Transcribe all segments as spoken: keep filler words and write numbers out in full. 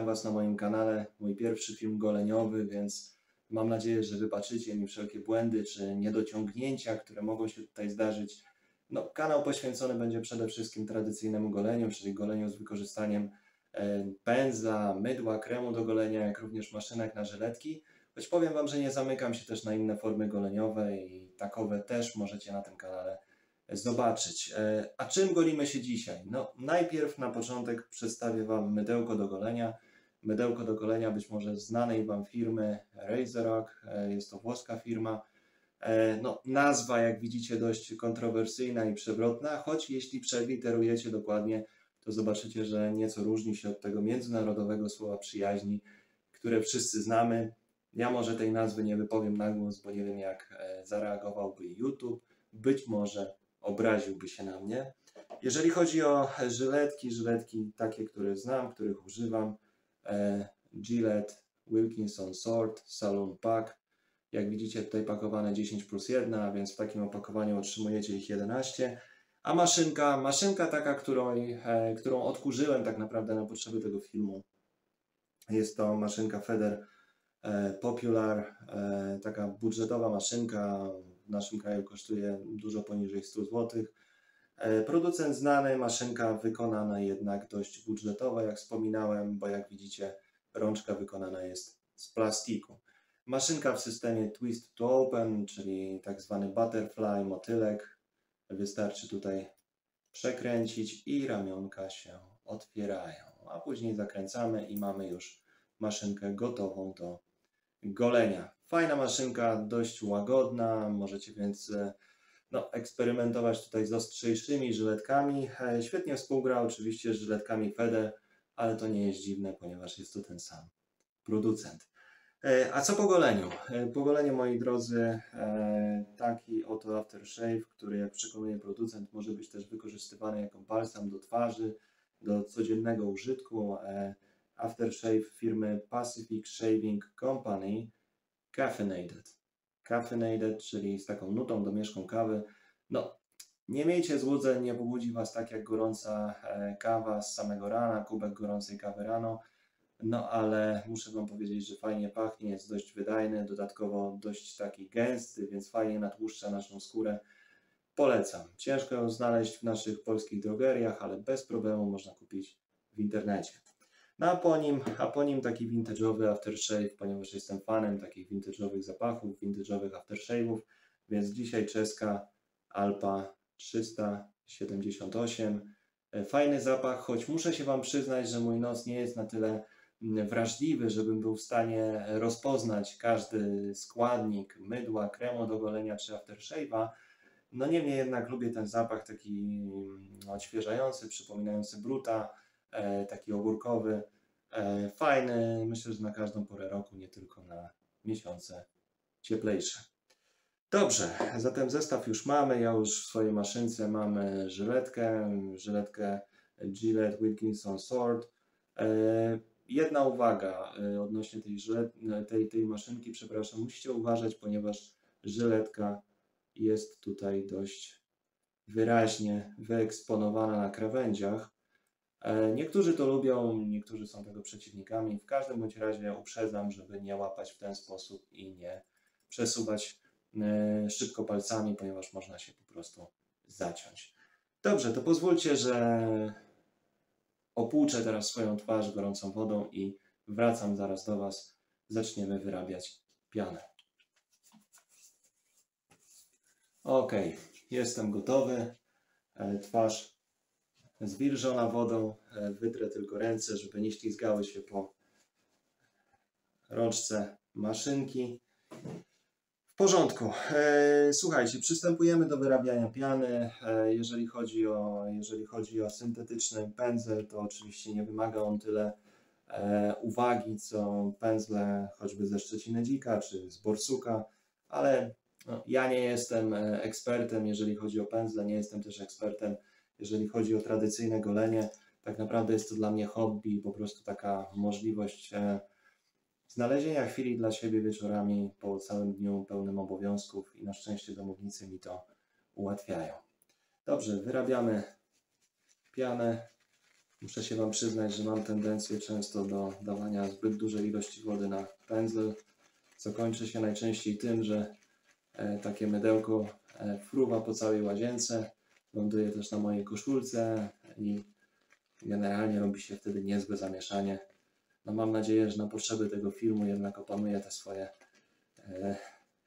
Was na moim kanale, mój pierwszy film goleniowy, więc mam nadzieję, że wybaczycie mi wszelkie błędy czy niedociągnięcia, które mogą się tutaj zdarzyć. No, kanał poświęcony będzie przede wszystkim tradycyjnemu goleniu, czyli goleniu z wykorzystaniem e, pędzla, mydła, kremu do golenia, jak również maszynek na żyletki. Choć powiem Wam, że nie zamykam się też na inne formy goleniowe i takowe też możecie na tym kanale zobaczyć. A czym golimy się dzisiaj? No, najpierw na początek przedstawię Wam mydełko do golenia. Mydełko do golenia być może znanej Wam firmy Razorock. Jest to włoska firma. No, nazwa, jak widzicie, dość kontrowersyjna i przewrotna, choć jeśli przeliterujecie dokładnie, to zobaczycie, że nieco różni się od tego międzynarodowego słowa przyjaźni, które wszyscy znamy. Ja może tej nazwy nie wypowiem na głos, bo nie wiem, jak zareagowałby YouTube. Być może obraziłby się na mnie. Jeżeli chodzi o żyletki, żyletki takie, które znam, których używam, e, Gillette Wilkinson Sword Saloon Pack. Jak widzicie, tutaj pakowane dziesięć plus jeden, a więc w takim opakowaniu otrzymujecie ich jedenaście. A maszynka, maszynka taka, którą, e, którą odkurzyłem tak naprawdę na potrzeby tego filmu. Jest to maszynka Feder e, Popular, e, taka budżetowa maszynka. W naszym kraju kosztuje dużo poniżej stu złotych. Producent znany, maszynka wykonana jednak dość budżetowa, jak wspominałem, bo jak widzicie, rączka wykonana jest z plastiku. Maszynka w systemie Twist to Open, czyli tak zwany butterfly, motylek. Wystarczy tutaj przekręcić i ramionka się otwierają, a później zakręcamy i mamy już maszynkę gotową do golenia. Fajna maszynka, dość łagodna, możecie więc no, eksperymentować tutaj z ostrzejszymi żyletkami. Świetnie współgra oczywiście z żyletkami Feder, ale to nie jest dziwne, ponieważ jest to ten sam producent. A co po goleniu? Po goleniu, moi drodzy, taki oto aftershave, który jak przekonuje producent może być też wykorzystywany jako balsam do twarzy, do codziennego użytku. Aftershave firmy Pacific Shaving Company Caffeinated. Caffeinated, czyli z taką nutą domieszką kawy. No, nie miejcie złudzeń, nie pobudzi Was tak jak gorąca kawa z samego rana, kubek gorącej kawy rano. No, ale muszę Wam powiedzieć, że fajnie pachnie, jest dość wydajny, dodatkowo dość taki gęsty, więc fajnie natłuszcza naszą skórę. Polecam. Ciężko ją znaleźć w naszych polskich drogeriach, ale bez problemu można kupić w internecie. No a po nim, a po nim taki vintage'owy aftershave, ponieważ jestem fanem takich vintage'owych zapachów, vintage'owych aftershave'ów, więc dzisiaj czeska Alpa trzysta siedemdziesiąt osiem. Fajny zapach, choć muszę się Wam przyznać, że mój nos nie jest na tyle wrażliwy, żebym był w stanie rozpoznać każdy składnik mydła, kremu do golenia czy aftershave'a. No niemniej jednak lubię ten zapach taki odświeżający, przypominający Bruta, taki ogórkowy, fajny, myślę, że na każdą porę roku, nie tylko na miesiące cieplejsze. Dobrze, zatem zestaw już mamy, ja już w swojej maszynce mamy żyletkę, żyletkę Gillette Wilkinson Sword. Jedna uwaga odnośnie tej, żylet, tej, tej maszynki, przepraszam, musicie uważać, ponieważ żyletka jest tutaj dość wyraźnie wyeksponowana na krawędziach. Niektórzy to lubią, niektórzy są tego przeciwnikami. W każdym bądź razie uprzedzam, żeby nie łapać w ten sposób i nie przesuwać szybko palcami, ponieważ można się po prostu zaciąć. Dobrze, to pozwólcie, że opłuczę teraz swoją twarz gorącą wodą i wracam zaraz do Was. Zaczniemy wyrabiać pianę. Ok, jestem gotowy. Twarz zwilżona wodą, wytrę tylko ręce, żeby nie ślizgały się po rączce maszynki. W porządku. Słuchajcie, przystępujemy do wyrabiania piany. Jeżeli chodzi o, jeżeli chodzi o syntetyczny pędzel, to oczywiście nie wymaga on tyle uwagi, co pędzle choćby ze Szczeciny Dzika czy z Borsuka, ale no, ja nie jestem ekspertem, jeżeli chodzi o pędzle, nie jestem też ekspertem, jeżeli chodzi o tradycyjne golenie. Tak naprawdę jest to dla mnie hobby, po prostu taka możliwość znalezienia chwili dla siebie wieczorami po całym dniu pełnym obowiązków i na szczęście domownicy mi to ułatwiają. Dobrze, wyrabiamy pianę. Muszę się Wam przyznać, że mam tendencję często do dawania zbyt dużej ilości wody na pędzel, co kończy się najczęściej tym, że e, takie mydełko e, fruwa po całej łazience, ląduje też na mojej koszulce i generalnie robi się wtedy niezłe zamieszanie. No mam nadzieję, że na potrzeby tego filmu jednak opanuję te swoje e,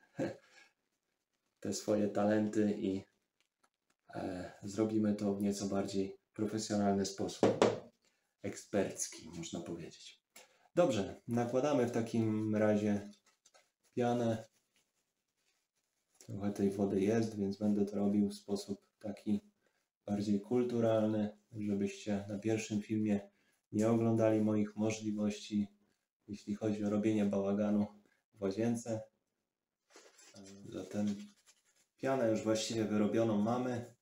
te swoje talenty i e, zrobimy to w nieco bardziej profesjonalny sposób. Ekspercki, można powiedzieć. Dobrze, nakładamy w takim razie pianę. Trochę tej wody jest, więc będę to robił w sposób taki bardziej kulturalny, żebyście na pierwszym filmie nie oglądali moich możliwości, jeśli chodzi o robienie bałaganu w łazience. Zatem pianę już właściwie wyrobioną mamy.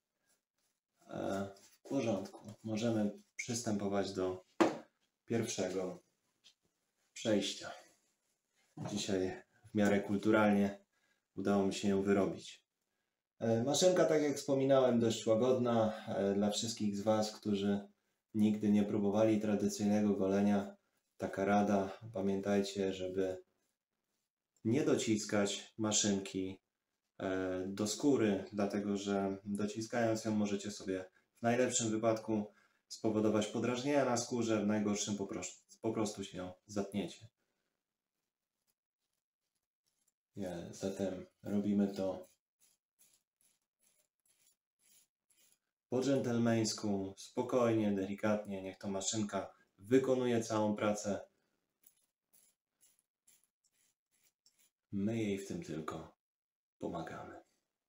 W porządku. Możemy przystępować do pierwszego przejścia. Dzisiaj w miarę kulturalnie udało mi się ją wyrobić. Maszynka, tak jak wspominałem, dość łagodna. Dla wszystkich z Was, którzy nigdy nie próbowali tradycyjnego golenia, taka rada: pamiętajcie, żeby nie dociskać maszynki do skóry, dlatego że dociskając ją możecie sobie w najlepszym wypadku spowodować podrażnienia na skórze, w najgorszym po prostu, po prostu się ją zatniecie. Yeah, zatem robimy to po dżentelmeńsku, spokojnie, delikatnie. Niech to maszynka wykonuje całą pracę. My jej w tym tylko pomagamy.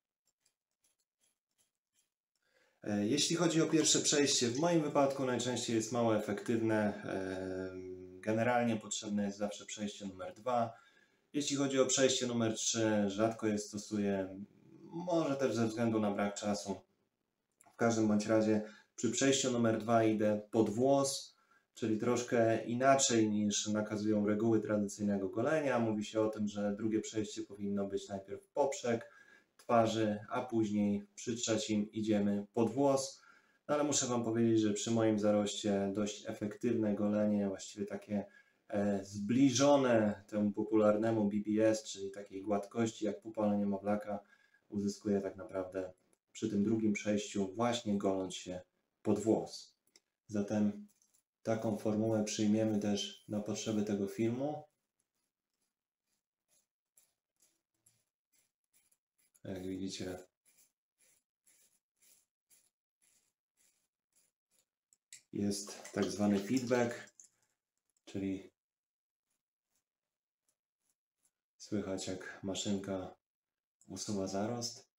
Jeśli chodzi o pierwsze przejście, w moim wypadku najczęściej jest mało efektywne. Generalnie potrzebne jest zawsze przejście numer dwa. Jeśli chodzi o przejście numer trzy, rzadko je stosuję, może też ze względu na brak czasu. W każdym bądź razie przy przejściu numer dwa idę pod włos, czyli troszkę inaczej niż nakazują reguły tradycyjnego golenia. Mówi się o tym, że drugie przejście powinno być najpierw poprzek twarzy, a później przy trzecim idziemy pod włos. No ale muszę Wam powiedzieć, że przy moim zaroście dość efektywne golenie, właściwie takie e, zbliżone temu popularnemu B B S, czyli takiej gładkości jak pupa niemowlaka, uzyskuje tak naprawdę przy tym drugim przejściu, właśnie goląc się pod włos. Zatem taką formułę przyjmiemy też na potrzeby tego filmu. Jak widzicie, jest tak zwany feedback, czyli słychać, jak maszynka usuwa zarost.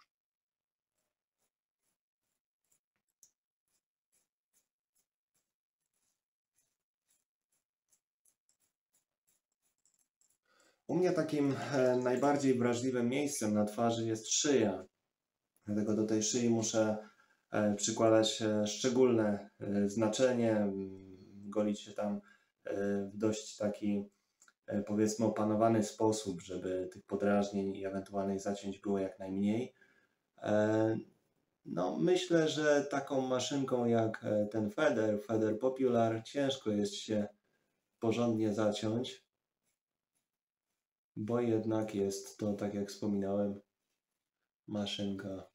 U mnie takim najbardziej wrażliwym miejscem na twarzy jest szyja. Dlatego do tej szyi muszę przykładać szczególne znaczenie, golić się tam w dość taki, powiedzmy, opanowany sposób, żeby tych podrażnień i ewentualnych zacięć było jak najmniej. No, myślę, że taką maszynką jak ten Feder, Feder Popular, ciężko jest się porządnie zaciąć, bo jednak jest to, tak jak wspominałem, maszynka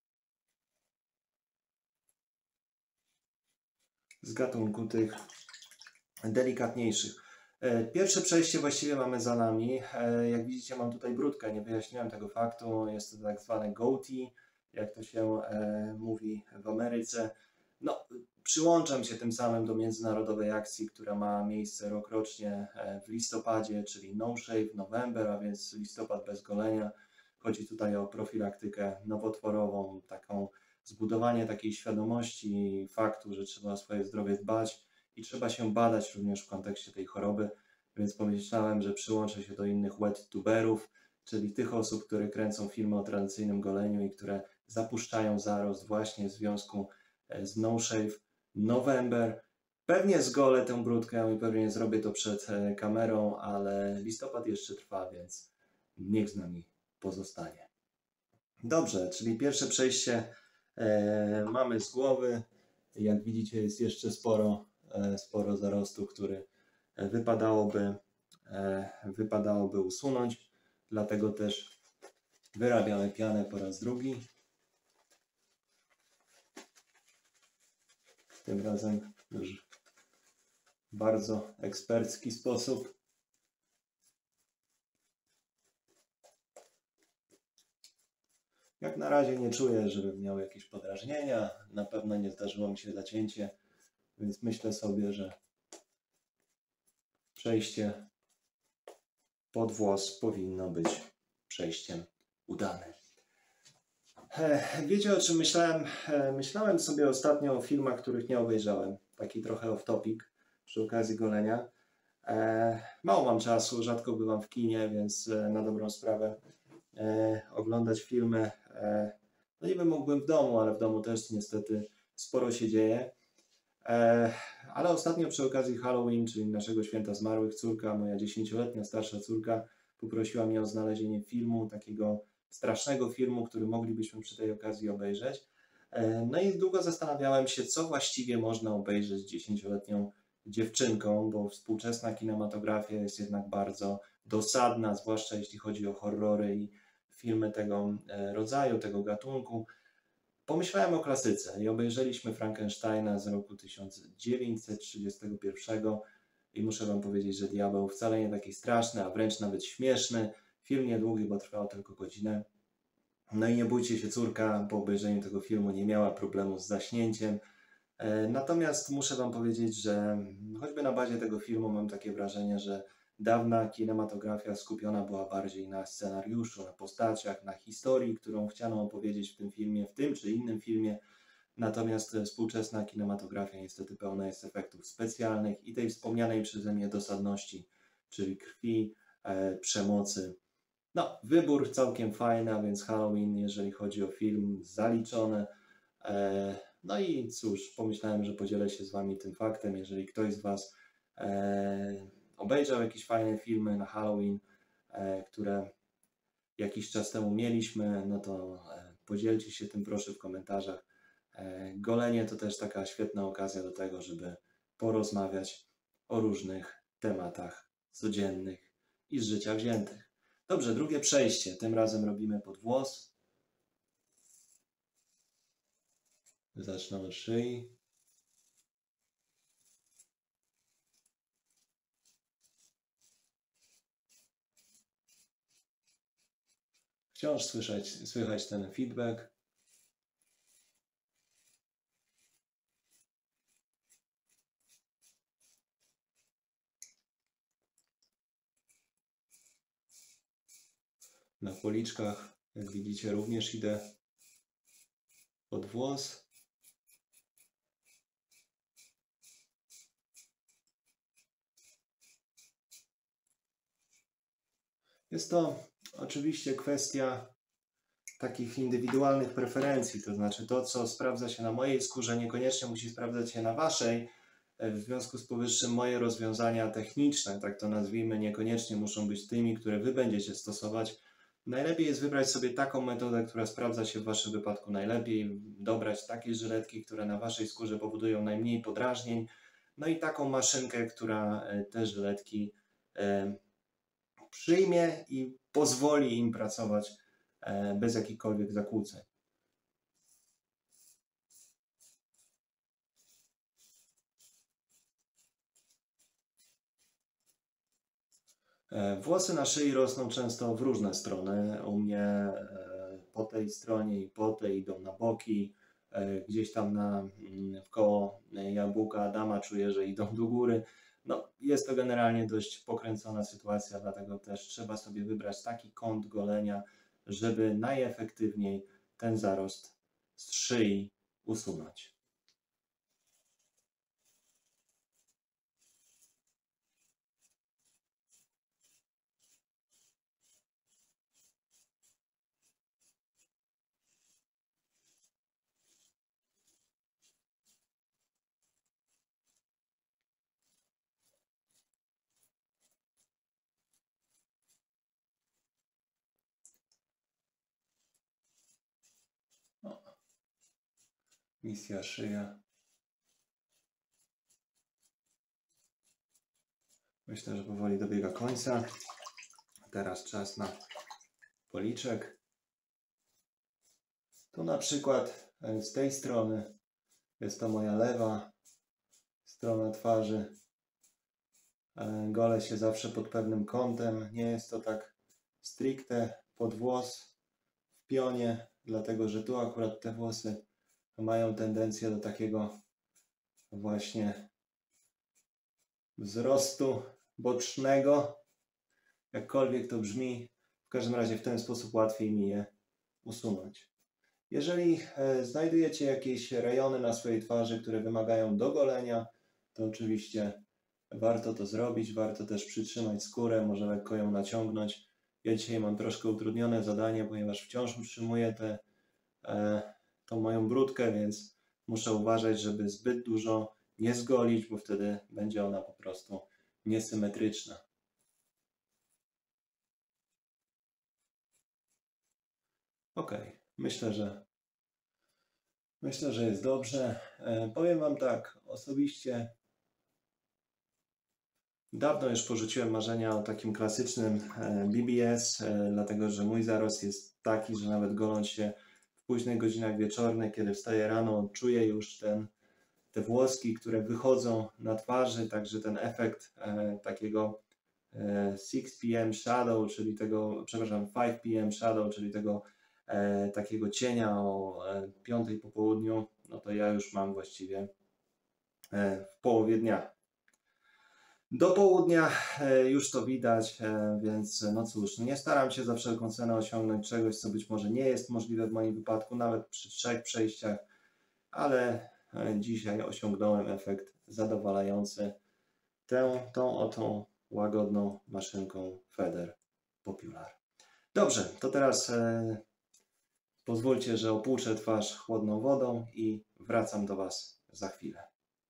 z gatunku tych delikatniejszych. Pierwsze przejście właściwie mamy za nami. Jak widzicie, mam tutaj brudkę, nie wyjaśniłem tego faktu. Jest to tak zwane goatee, jak to się mówi w Ameryce. No, przyłączam się tym samym do międzynarodowej akcji, która ma miejsce rokrocznie w listopadzie, czyli No Shave November, a więc listopad bez golenia. Chodzi tutaj o profilaktykę nowotworową, taką zbudowanie takiej świadomości faktu, że trzeba o swoje zdrowie dbać i trzeba się badać również w kontekście tej choroby, więc pomyślałem, że przyłączę się do innych wet-tuberów, czyli tych osób, które kręcą filmy o tradycyjnym goleniu i które zapuszczają zarost właśnie w związku z No Shave November. Pewnie zgolę tę brudkę i pewnie zrobię to przed kamerą, ale listopad jeszcze trwa, więc niech z nami pozostanie. Dobrze, czyli pierwsze przejście e, mamy z głowy. Jak widzicie, jest jeszcze sporo e, sporo zarostu, który wypadałoby, e, wypadałoby usunąć. Dlatego też wyrabiamy pianę po raz drugi. Tym razem już w bardzo ekspercki sposób. Jak na razie nie czuję, żebym miał jakieś podrażnienia. Na pewno nie zdarzyło mi się zacięcie, więc myślę sobie, że przejście pod włos powinno być przejściem udanym. Wiecie, o czym myślałem? Myślałem sobie ostatnio o filmach, których nie obejrzałem. Taki trochę off topic przy okazji golenia. Mało mam czasu, rzadko bywam w kinie, więc na dobrą sprawę oglądać filmy. No niby mógłbym w domu, ale w domu też niestety sporo się dzieje. Ale ostatnio przy okazji Halloween, czyli naszego święta zmarłych, córka, moja dziesięcioletnia starsza córka, poprosiła mnie o znalezienie filmu, takiego strasznego filmu, który moglibyśmy przy tej okazji obejrzeć. No i długo zastanawiałem się, co właściwie można obejrzeć z dziesięcioletnią dziewczynką, bo współczesna kinematografia jest jednak bardzo dosadna, zwłaszcza jeśli chodzi o horrory i filmy tego rodzaju, tego gatunku. Pomyślałem o klasyce i obejrzeliśmy Frankensteina z roku tysiąc dziewięćset trzydziestego pierwszego i muszę wam powiedzieć, że diabeł wcale nie taki straszny, a wręcz nawet śmieszny. Film niedługi, bo trwał tylko godzinę. No i nie bójcie się, córka po obejrzeniu tego filmu nie miała problemu z zaśnięciem. Natomiast muszę wam powiedzieć, że choćby na bazie tego filmu mam takie wrażenie, że dawna kinematografia skupiona była bardziej na scenariuszu, na postaciach, na historii, którą chciano opowiedzieć w tym filmie, w tym czy innym filmie. Natomiast współczesna kinematografia niestety pełna jest efektów specjalnych i tej wspomnianej przeze mnie dosadności, czyli krwi, e, przemocy. No, wybór całkiem fajny, a więc Halloween, jeżeli chodzi o film, zaliczone. E, no i cóż, pomyślałem, że podzielę się z wami tym faktem, jeżeli ktoś z was e, obejrzał jakieś fajne filmy na Halloween, e, które jakiś czas temu mieliśmy, no to e, podzielcie się tym proszę w komentarzach. E, golenie to też taka świetna okazja do tego, żeby porozmawiać o różnych tematach codziennych i z życia wziętych. Dobrze, drugie przejście. Tym razem robimy pod włos. Zacznę od szyi. Wciąż słyszeć, słychać ten feedback. Na policzkach, jak widzicie, również idę pod włos. Jest to oczywiście kwestia takich indywidualnych preferencji, to znaczy to, co sprawdza się na mojej skórze, niekoniecznie musi sprawdzać się na waszej. W związku z powyższym moje rozwiązania techniczne, tak to nazwijmy, niekoniecznie muszą być tymi, które wy będziecie stosować. Najlepiej jest wybrać sobie taką metodę, która sprawdza się w waszym wypadku najlepiej, dobrać takie żyletki, które na waszej skórze powodują najmniej podrażnień, no i taką maszynkę, która te żyletki e, przyjmie i pozwoli im pracować e, bez jakichkolwiek zakłóceń. Włosy na szyi rosną często w różne strony. U mnie po tej stronie i po tej idą na boki. Gdzieś tam na, w koło jabłka Adama czuję, że idą do góry. No, jest to generalnie dość pokręcona sytuacja, dlatego też trzeba sobie wybrać taki kąt golenia, żeby najefektywniej ten zarost z szyi usunąć. Misja szyja. Myślę, że powoli dobiega końca. Teraz czas na policzek. Tu na przykład z tej strony jest to moja lewa strona twarzy. Golę się zawsze pod pewnym kątem. Nie jest to tak stricte pod włos w pionie, dlatego że tu akurat te włosy mają tendencję do takiego właśnie wzrostu bocznego. Jakkolwiek to brzmi, w każdym razie w ten sposób łatwiej mi je usunąć. Jeżeli znajdujecie jakieś rejony na swojej twarzy, które wymagają dogolenia, to oczywiście warto to zrobić. Warto też przytrzymać skórę, może lekko ją naciągnąć. Ja dzisiaj mam troszkę utrudnione zadanie, ponieważ wciąż utrzymuję tę e, tą moją brudkę, więc muszę uważać, żeby zbyt dużo nie zgolić, bo wtedy będzie ona po prostu niesymetryczna. Ok, myślę, że myślę, że jest dobrze. E, powiem Wam tak, osobiście dawno już porzuciłem marzenia o takim klasycznym B B S, e, dlatego że mój zarost jest taki, że nawet goląc się w późnych godzinach wieczornych, kiedy wstaję rano, czuję już ten, te włoski, które wychodzą na twarzy, także ten efekt e, takiego e, six p m shadow, czyli tego, przepraszam, five p m shadow, czyli tego e, takiego cienia o e, piątej po południu, no to ja już mam właściwie e, w połowie dnia. Do południa już to widać, więc no cóż, nie staram się za wszelką cenę osiągnąć czegoś, co być może nie jest możliwe w moim wypadku, nawet przy trzech przejściach, ale dzisiaj osiągnąłem efekt zadowalający tę, tą oto łagodną maszynką Feather Popular. Dobrze, to teraz e, pozwólcie, że opłuczę twarz chłodną wodą i wracam do Was za chwilę.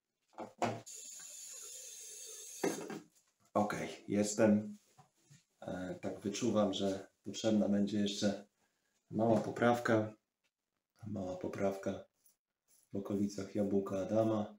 Ok, jestem. E, tak wyczuwam, że potrzebna będzie jeszcze mała poprawka. Mała poprawka w okolicach jabłka Adama.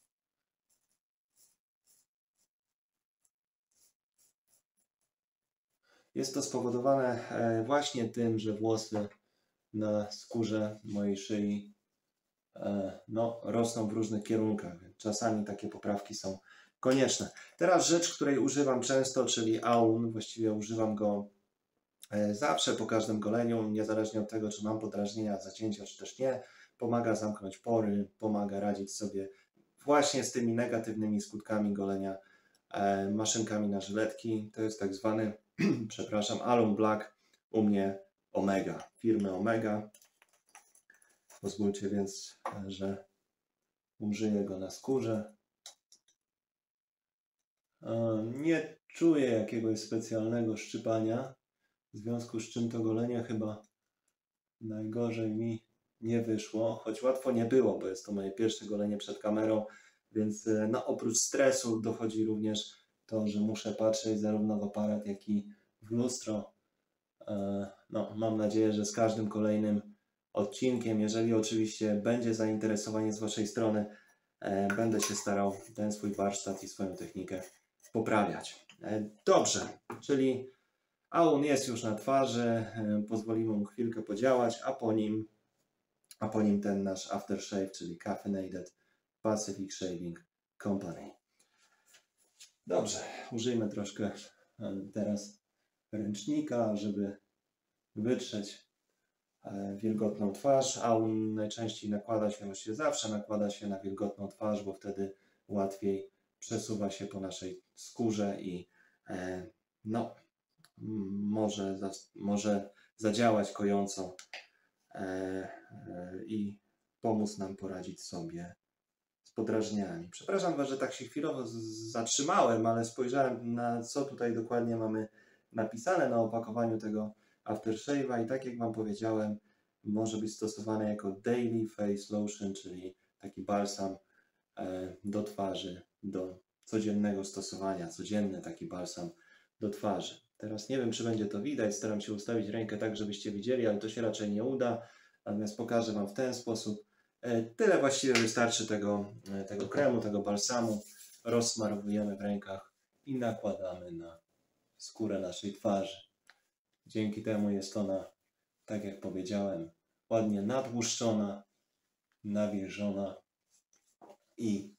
Jest to spowodowane e, właśnie tym, że włosy na skórze mojej szyi e, no, rosną w różnych kierunkach. Czasami takie poprawki są konieczne. Teraz rzecz, której używam często, czyli Aun. Właściwie używam go zawsze po każdym goleniu, niezależnie od tego, czy mam podrażnienia, zacięcia, czy też nie. Pomaga zamknąć pory, pomaga radzić sobie właśnie z tymi negatywnymi skutkami golenia e, maszynkami na żyletki. To jest tak zwany, przepraszam, Alum Black, u mnie Omega, firmy Omega. Pozwólcie więc, że użyję go na skórze. Nie czuję jakiegoś specjalnego szczypania, w związku z czym to golenie chyba najgorzej mi nie wyszło, choć łatwo nie było, bo jest to moje pierwsze golenie przed kamerą, więc no, oprócz stresu dochodzi również to, że muszę patrzeć zarówno w aparat, jak i w lustro. No, mam nadzieję, że z każdym kolejnym odcinkiem, jeżeli oczywiście będzie zainteresowanie z Waszej strony, będę się starał ten swój warsztat i swoją technikę poprawiać. Dobrze, czyli Aun jest już na twarzy, pozwolimy mu chwilkę podziałać, a po nim, a po nim ten nasz aftershave, czyli Caffeinated Pacific Shaving Company. Dobrze, użyjmy troszkę teraz ręcznika, żeby wytrzeć wilgotną twarz. Aun najczęściej nakłada się, właściwie zawsze nakłada się na wilgotną twarz, bo wtedy łatwiej przesuwa się po naszej skórze i no, może, może zadziałać kojąco i pomóc nam poradzić sobie z podrażnieniami. Przepraszam Was, że tak się chwilowo zatrzymałem, ale spojrzałem, na co tutaj dokładnie mamy napisane na opakowaniu tego aftershave'a i tak jak Wam powiedziałem, może być stosowany jako daily face lotion, czyli taki balsam do twarzy, do codziennego stosowania, codzienny taki balsam do twarzy. Teraz nie wiem, czy będzie to widać, staram się ustawić rękę tak, żebyście widzieli, ale to się raczej nie uda, natomiast pokażę Wam w ten sposób. Tyle właściwie wystarczy tego, tego kremu, tego balsamu. Rozsmarowujemy w rękach i nakładamy na skórę naszej twarzy. Dzięki temu jest ona, tak jak powiedziałem, ładnie natłuszczona, nawilżona i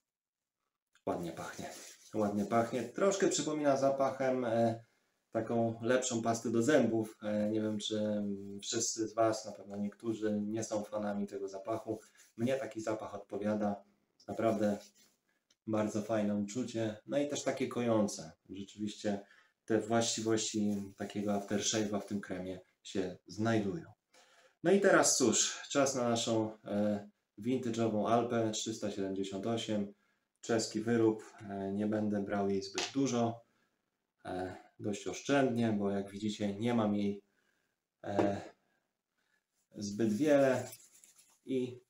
ładnie pachnie. Ładnie pachnie. Troszkę przypomina zapachem e, taką lepszą pastę do zębów. E, nie wiem, czy wszyscy z Was, na pewno niektórzy, nie są fanami tego zapachu. Mnie taki zapach odpowiada. Naprawdę bardzo fajne uczucie. No i też takie kojące. Rzeczywiście te właściwości takiego aftershave'a w tym kremie się znajdują. No i teraz cóż, czas na naszą e, vintage'ową Alpę trzysta siedemdziesiąt osiem. Czeski wyrób. E, nie będę brał jej zbyt dużo. E, dość oszczędnie, bo jak widzicie nie mam jej e, zbyt wiele. I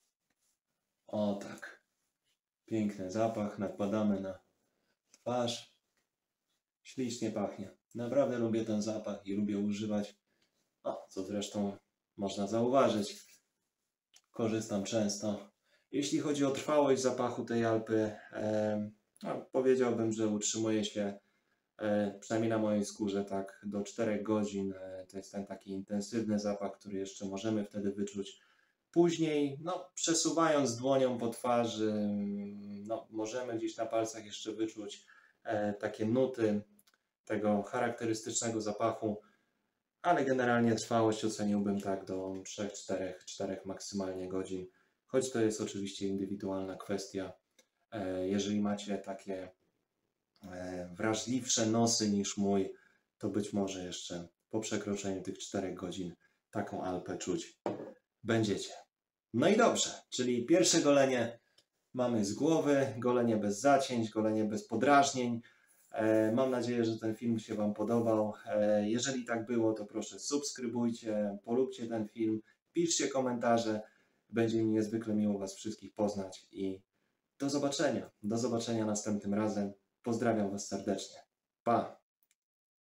o tak. Piękny zapach. Nakładamy na twarz. Ślicznie pachnie. Naprawdę lubię ten zapach i lubię używać. O, co zresztą można zauważyć. Korzystam często. Jeśli chodzi o trwałość zapachu tej Alpy, e, no, powiedziałbym, że utrzymuje się e, przynajmniej na mojej skórze tak do czterech godzin. E, to jest ten taki intensywny zapach, który jeszcze możemy wtedy wyczuć. Później, no, przesuwając dłonią po twarzy, no, możemy gdzieś na palcach jeszcze wyczuć e, takie nuty tego charakterystycznego zapachu, ale generalnie trwałość oceniłbym tak do trzech, czterech, czterech maksymalnie godzin, choć to jest oczywiście indywidualna kwestia. E, jeżeli macie takie e, wrażliwsze nosy niż mój, to być może jeszcze po przekroczeniu tych czterech godzin taką Alpę czuć będziecie. No i dobrze, czyli pierwsze golenie mamy z głowy, golenie bez zacięć, golenie bez podrażnień. E, mam nadzieję, że ten film się Wam podobał. E, jeżeli tak było, to proszę subskrybujcie, polubcie ten film, piszcie komentarze. Będzie mi niezwykle miło Was wszystkich poznać i do zobaczenia. Do zobaczenia następnym razem. Pozdrawiam Was serdecznie. Pa!